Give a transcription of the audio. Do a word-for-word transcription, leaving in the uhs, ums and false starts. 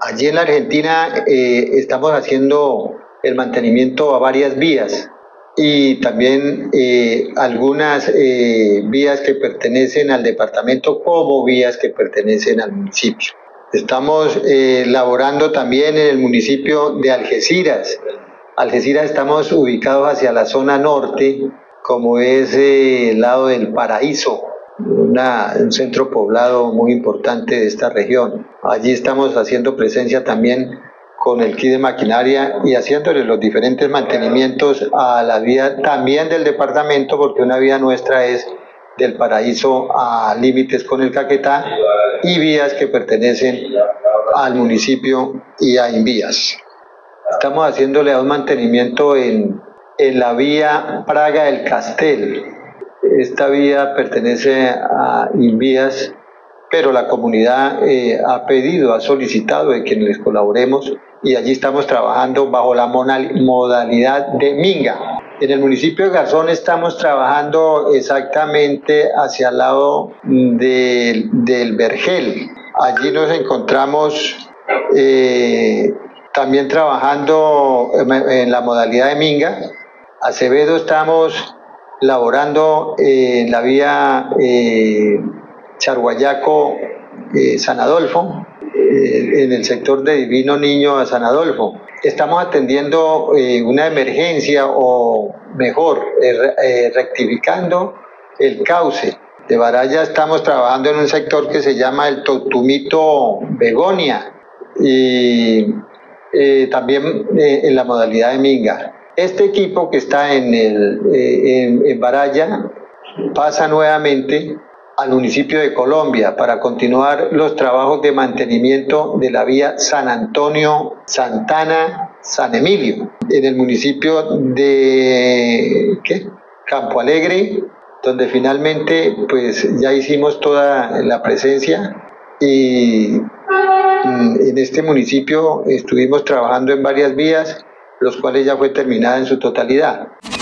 Allí en la Argentina eh, estamos haciendo el mantenimiento a varias vías y también eh, algunas eh, vías que pertenecen al departamento como vías que pertenecen al municipio. Estamos eh, laborando también en el municipio de Algeciras. Algeciras estamos ubicados hacia la zona norte, como es eh, el lado del Paraíso, una, un centro poblado muy importante de esta región. Allí estamos haciendo presencia también con el kit de maquinaria y haciéndole los diferentes mantenimientos a la vía también del departamento, porque una vía nuestra es del Paraíso a límites con el Caquetá y vías que pertenecen al municipio y a Invías. Estamos haciéndole un mantenimiento en, en la vía Praga del Castel. Esta vía pertenece a Invías, pero la comunidad eh, ha pedido, ha solicitado de que les colaboremos y allí estamos trabajando bajo la modalidad de Minga. En el municipio de Garzón estamos trabajando exactamente hacia el lado de, del Vergel. Allí nos encontramos eh, también trabajando en la modalidad de Minga. Acevedo estamos laborando en la vía eh, Charguayaco, eh, San Adolfo, eh, en el sector de Divino Niño a San Adolfo. Estamos atendiendo eh, una emergencia o mejor, eh, eh, rectificando el cauce. De Baraya estamos trabajando en un sector que se llama el Totumito Begonia y eh, también eh, en la modalidad de Minga. Este equipo que está en, el, eh, en, en Baraya pasa nuevamente al municipio de Colombia para continuar los trabajos de mantenimiento de la vía San Antonio, Santana, San Emilio, en el municipio de ¿qué? Campo Alegre, donde finalmente pues ya hicimos toda la presencia y en este municipio estuvimos trabajando en varias vías, los cuales ya fue terminada en su totalidad.